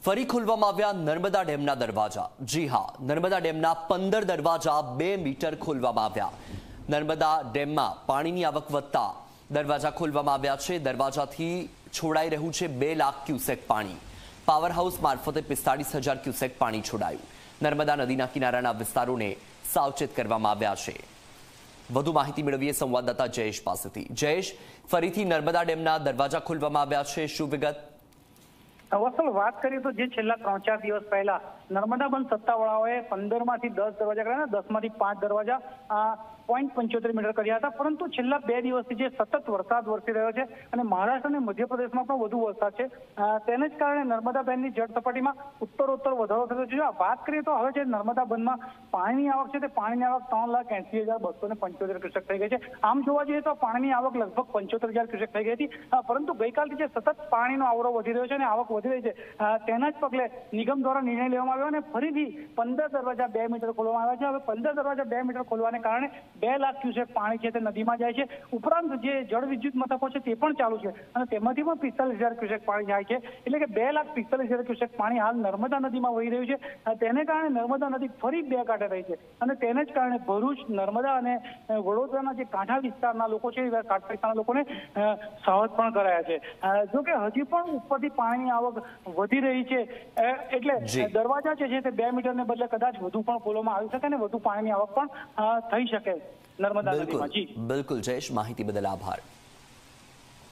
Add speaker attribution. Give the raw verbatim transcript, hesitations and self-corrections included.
Speaker 1: ફરી ખોલવામાં આવ્યા નર્મદા ડેમના દરવાજા। જી હા, નર્મદા ડેમના પંદર દરવાજા બે મીટર ખોલવામાં આવ્યા। નર્મદા ડેમમાં પાણીની આવક વધતા દરવાજા ખોલવામાં આવ્યા છે। દરવાજાથી છોડાઈ રહ્યું છે બે લાખ ક્યુસેક પાણી। પાવર હાઉસ મારફતે પિસ્તાળીસ હજાર ક્યુસેક પાણી છોડાયું। નર્મદા નદીના કિનારાના વિસ્તારોને સાવચેત કરવામાં આવ્યા છે। વધુ માહિતી મેળવીએ સંવાદદાતા જયેશ પાસેથી। જયેશ, ફરીથી નર્મદા ડેમના દરવાજા ખોલવામાં આવ્યા છે, શું વિગત?
Speaker 2: વત્સલ, વાત કરીએ તો જે છેલ્લા ત્રણ ચાર દિવસ પહેલા નર્મદા બંધ સત્તાવાળાઓએ પંદર માંથી દસ દરવાજા કર્યા, દસ માંથી પાંચ દરવાજા પોઈન્ટ પંચોતેર મીટર કર્યા હતા, પરંતુ છેલ્લા બે દિવસથી જે સતત વરસાદ વરસી રહ્યો છે અને મહારાષ્ટ્ર અને મધ્યપ્રદેશમાં પણ વધુ વરસાદ છે, તેને જ કારણે નર્મદા બેનની જળ સપાટીમાં ઉત્તરોત્તર વધારો થતો છે। વાત કરીએ તો હવે જે નર્મદા બંધમાં પાણીની આવક છે તે પાણીની આવક ત્રણ લાખ એસી હજાર બસો ને પંચોતેર ક્યુસેક થઈ ગઈ છે। આમ જોવા જઈએ તો પાણીની આવક લગભગ પંચોતેર હજાર ક્યુસેક થઈ ગઈ હતી, પરંતુ ગઈકાલથી જે સતત પાણીનો આવરો વધી રહ્યો છે અને આવક વધી રહી છે, તેના જ પગલે નિગમ દ્વારા નિર્ણય લેવામાં આવ્યો અને ફરીથી પંદર દરવાજા બે મીટર ખોલવામાં આવ્યા છે। હવે પંદર દરવાજા બે મીટર ખોલવાને કારણે બે લાખ ક્યુસેક પાણી છે તે નદીમાં જાય છે। ઉપરાંત જે જળ વિદ્યુત મથકો છે તે પણ ચાલુ છે અને તેમાંથી પણ પિસ્તાલીસ હજાર ક્યુસેક પાણી જાય છે, એટલે કે બે લાખ પિસ્તાલીસ હજાર ક્યુસેક પાણી હાલ નર્મદા નદીમાં વહી રહ્યું છે। તેને કારણે નર્મદા નદી ફરી બે કાંઠે રહી છે અને તેને જ કારણે ભરૂચ, નર્મદા અને વડોદરાના જે કાંઠા વિસ્તારના લોકો છે, કાંઠા વિસ્તારના લોકોને સાવધ પણ કરાયા છે। જો કે હજી પણ ઉપરથી પાણીની આવક વધી રહી છે, એટલે દરવાજા છે તે બે મીટર ને બદલે કદાચ વધુ પણ ખોલવામાં આવી શકે અને વધુ પાણીની આવક પણ થઈ શકે નર્મદા નદીમાં। જી
Speaker 1: બિલકુલ જયેશ, માહિતી બદલ આભાર।